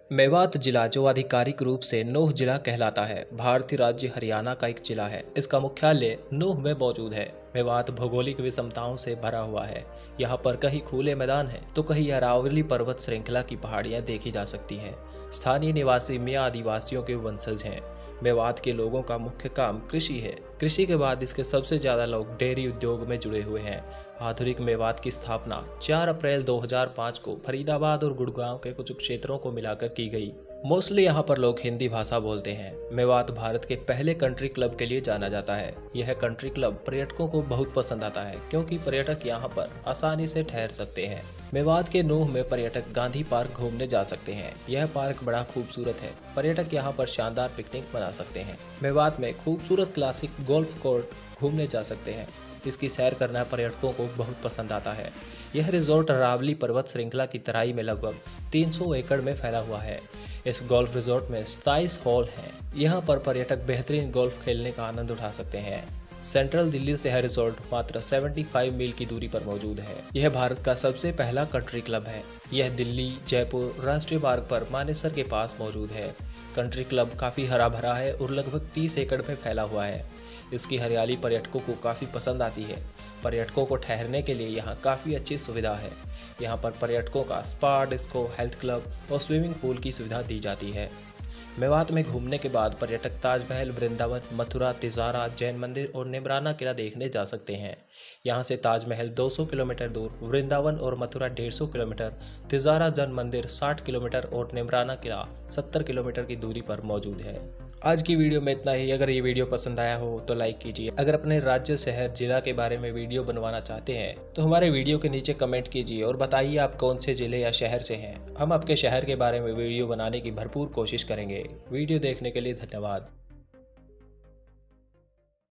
मेवात जिला, जो आधिकारिक रूप से नूह जिला कहलाता है, भारतीय राज्य हरियाणा का एक जिला है। इसका मुख्यालय नूह में मौजूद है। मेवात भौगोलिक विषमताओं से भरा हुआ है। यहाँ पर कहीं खुले मैदान हैं तो कहीं अरावली पर्वत श्रृंखला की पहाड़ियाँ देखी जा सकती हैं। स्थानीय निवासी मियाँ आदिवासियों के वंशज हैं। मेवात के लोगों का मुख्य काम कृषि है। कृषि के बाद इसके सबसे ज़्यादा लोग डेयरी उद्योग में जुड़े हुए हैं। आधुनिक मेवात की स्थापना 4 अप्रैल 2005 को फरीदाबाद और गुड़गांव के कुछ क्षेत्रों को मिलाकर की गई। मोस्टली यहाँ पर लोग हिंदी भाषा बोलते हैं। मेवात भारत के पहले कंट्री क्लब के लिए जाना जाता है। यह कंट्री क्लब पर्यटकों को बहुत पसंद आता है क्योंकि पर्यटक यहाँ पर आसानी से ठहर सकते हैं। मेवात के नूह में पर्यटक गांधी पार्क घूमने जा सकते हैं। यह पार्क बड़ा खूबसूरत है। पर्यटक यहाँ पर शानदार पिकनिक मना सकते हैं। मेवात में खूबसूरत क्लासिक गोल्फ कोर्ट घूमने जा सकते हैं। इसकी सैर करना पर्यटकों को बहुत पसंद आता है। यह रिजॉर्ट अरावली पर्वत श्रृंखला की तराई में लगभग 300 एकड़ में फैला हुआ है। इस गोल्फ रिजॉर्ट में 27 हॉल हैं। यहाँ पर पर्यटक बेहतरीन गोल्फ खेलने का आनंद उठा सकते हैं। सेंट्रल दिल्ली से यह रिजॉर्ट मात्र 75 मील की दूरी पर मौजूद है। यह भारत का सबसे पहला कंट्री क्लब है। यह दिल्ली जयपुर राष्ट्रीय मार्ग पर मानेसर के पास मौजूद है। कंट्री क्लब काफ़ी हरा भरा है और लगभग 30 एकड़ में फैला हुआ है। इसकी हरियाली पर्यटकों को काफ़ी पसंद आती है। पर्यटकों को ठहरने के लिए यहाँ काफ़ी अच्छी सुविधा है। यहाँ पर पर्यटकों का स्पा, डिस्को, हेल्थ क्लब और स्विमिंग पूल की सुविधा दी जाती है। मेवात में घूमने के बाद पर्यटक ताजमहल, वृंदावन, मथुरा, तिजारा, जैन मंदिर और निमराना किला देखने जा सकते हैं। यहाँ से ताजमहल 200 किलोमीटर दूर, वृंदावन और मथुरा 150 किलोमीटर, तिजारा जैन मंदिर 60 किलोमीटर और निमराना किला 70 किलोमीटर की दूरी पर मौजूद है। आज की वीडियो में इतना ही। अगर ये वीडियो पसंद आया हो तो लाइक कीजिए। अगर अपने राज्य, शहर, जिला के बारे में वीडियो बनवाना चाहते हैं तो हमारे वीडियो के नीचे कमेंट कीजिए और बताइए आप कौन से जिले या शहर से हैं। हम आपके शहर के बारे में वीडियो बनाने की भरपूर कोशिश करेंगे। वीडियो देखने के लिए धन्यवाद।